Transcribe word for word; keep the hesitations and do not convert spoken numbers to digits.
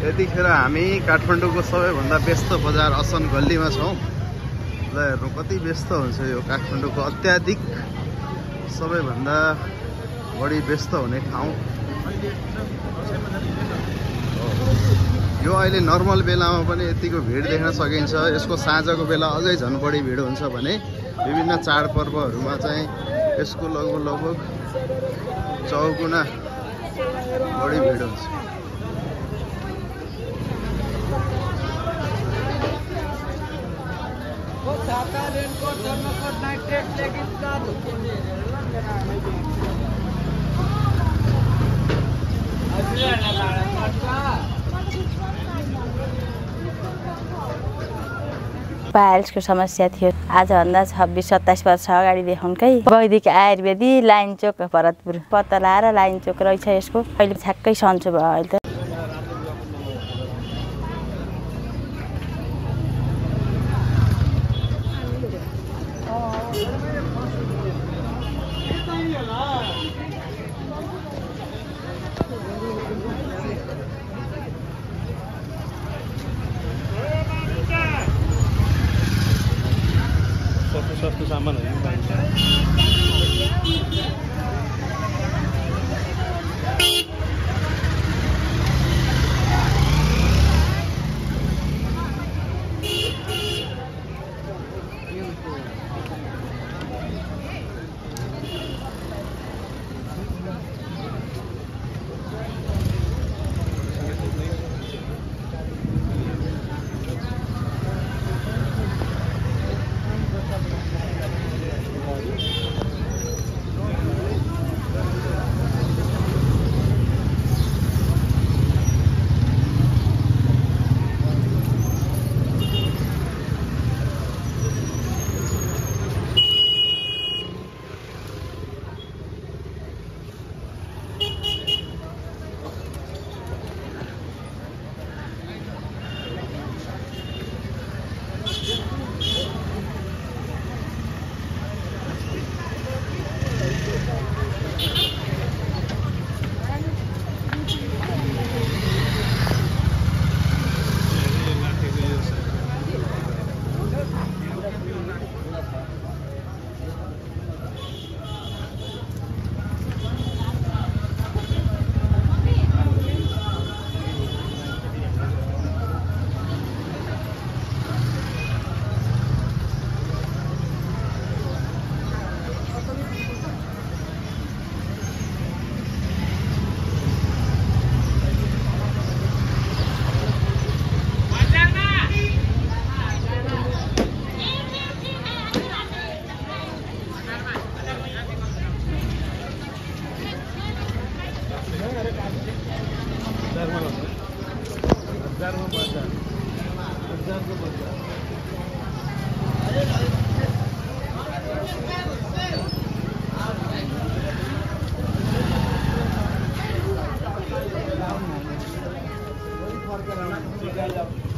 यतिखेर हामी काठमाडौँको सबैभन्दा व्यस्त बजार असन गल्लीमा छौँ। ल हेर्नु कति व्यस्त हुन्छ यो काठमाडौँको अत्याधिक सबैभन्दा बढी व्यस्त हुने ठाउँ। यो अहिले नर्मल बेलामा पनि यतिको भिड देख्न सकिन्छ। यसको साँझको बेला अझै झन् बढी भिड हुन्छ भने विभिन्न चाडपर्वहरूमा चाहिँ यसको लगभग लगभग चौगुना बढी भिड हुन्छ। पाइल्सको समस्या थियो। आजभन्दा छब्बिस सत्ताइस वर्ष अगाडिदेखिकै वैदिक आयुर्वेदिक लाइन चोक भरतपुर पत्ता लाएर लाइन चोक रहेछ यसको। अहिले छ्याक्कै सन्चो भयो अहिले त। सस्तो सामानहरू पाइन्छ। Gracias.